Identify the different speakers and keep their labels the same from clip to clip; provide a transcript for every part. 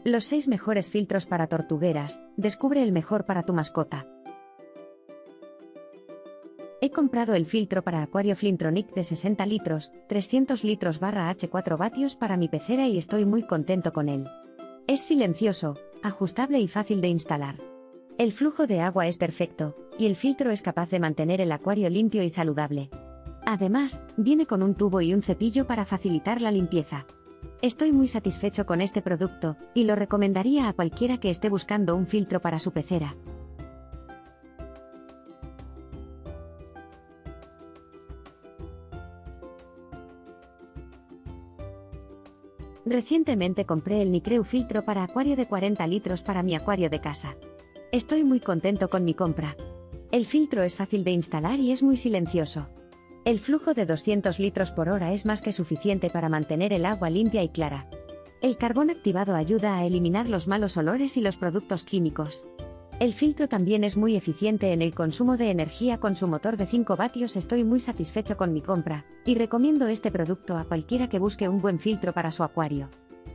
Speaker 1: Los 6 mejores filtros para tortugueras, descubre el mejor para tu mascota. He comprado el filtro para acuario Flintronic de 60 litros, 300 litros /H4 vatios para mi pecera y estoy muy contento con él. Es silencioso, ajustable y fácil de instalar. El flujo de agua es perfecto, y el filtro es capaz de mantener el acuario limpio y saludable. Además, viene con un tubo y un cepillo para facilitar la limpieza. Estoy muy satisfecho con este producto, y lo recomendaría a cualquiera que esté buscando un filtro para su pecera. Recientemente compré el Nicreu filtro para acuario de 40 litros para mi acuario de casa. Estoy muy contento con mi compra. El filtro es fácil de instalar y es muy silencioso. El flujo de 200 litros por hora es más que suficiente para mantener el agua limpia y clara. El carbón activado ayuda a eliminar los malos olores y los productos químicos. El filtro también es muy eficiente en el consumo de energía con su motor de 5 vatios. Estoy muy satisfecho con mi compra, y recomiendo este producto a cualquiera que busque un buen filtro para su acuario.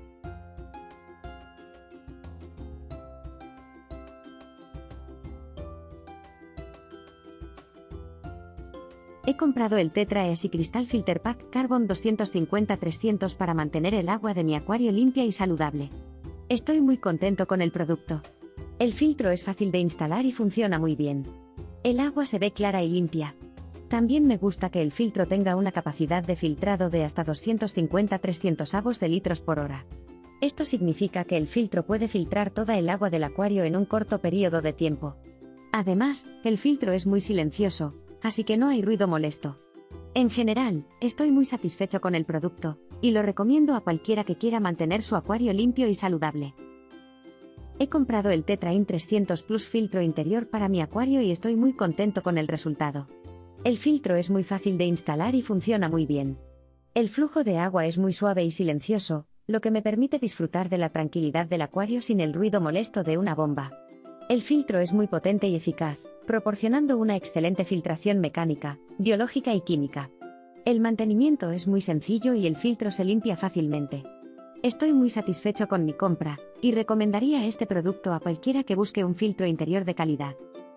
Speaker 1: He comprado el Tetra Easy Crystal Filter Pack Carbon 250-300 para mantener el agua de mi acuario limpia y saludable. Estoy muy contento con el producto. El filtro es fácil de instalar y funciona muy bien. El agua se ve clara y limpia. También me gusta que el filtro tenga una capacidad de filtrado de hasta 250-300 avos de litros por hora. Esto significa que el filtro puede filtrar toda el agua del acuario en un corto periodo de tiempo. Además, el filtro es muy silencioso, así que no hay ruido molesto. En general, estoy muy satisfecho con el producto, y lo recomiendo a cualquiera que quiera mantener su acuario limpio y saludable. He comprado el Tetra In 300 Plus filtro interior para mi acuario y estoy muy contento con el resultado. El filtro es muy fácil de instalar y funciona muy bien. El flujo de agua es muy suave y silencioso, lo que me permite disfrutar de la tranquilidad del acuario sin el ruido molesto de una bomba. El filtro es muy potente y eficaz, proporcionando una excelente filtración mecánica, biológica y química. El mantenimiento es muy sencillo y el filtro se limpia fácilmente. Estoy muy satisfecho con mi compra, y recomendaría este producto a cualquiera que busque un filtro interior de calidad.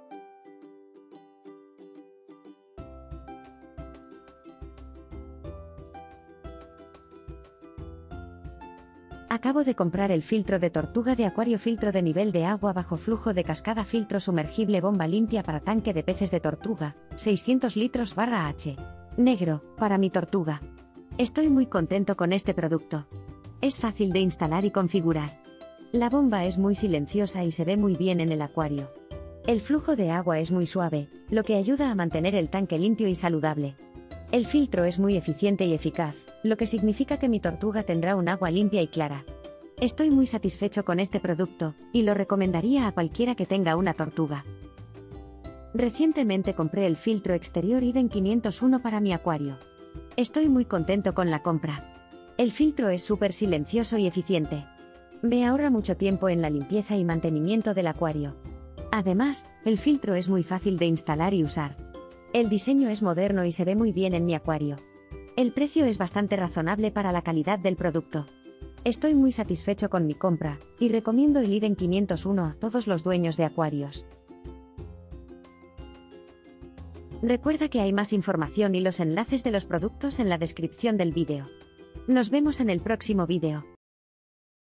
Speaker 1: Acabo de comprar el filtro de tortuga de acuario filtro de nivel de agua bajo flujo de cascada filtro sumergible bomba limpia para tanque de peces de tortuga, 600 litros /H. Negro, para mi tortuga. Estoy muy contento con este producto. Es fácil de instalar y configurar. La bomba es muy silenciosa y se ve muy bien en el acuario. El flujo de agua es muy suave, lo que ayuda a mantener el tanque limpio y saludable. El filtro es muy eficiente y eficaz, lo que significa que mi tortuga tendrá un agua limpia y clara. Estoy muy satisfecho con este producto, y lo recomendaría a cualquiera que tenga una tortuga. Recientemente compré el filtro exterior Iden 501 para mi acuario. Estoy muy contento con la compra. El filtro es súper silencioso y eficiente. Me ahorra mucho tiempo en la limpieza y mantenimiento del acuario. Además, el filtro es muy fácil de instalar y usar. El diseño es moderno y se ve muy bien en mi acuario. El precio es bastante razonable para la calidad del producto. Estoy muy satisfecho con mi compra, y recomiendo el Iden 501 a todos los dueños de acuarios. Recuerda que hay más información y los enlaces de los productos en la descripción del vídeo. Nos vemos en el próximo vídeo.